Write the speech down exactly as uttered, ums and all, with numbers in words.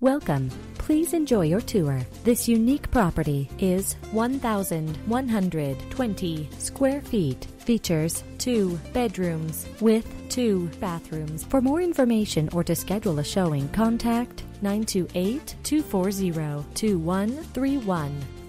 Welcome. Please enjoy your tour. This unique property is one thousand one hundred twenty square feet. Features two bedrooms with two bathrooms. For more information or to schedule a showing, contact nine two eight, two four zero, two one three one.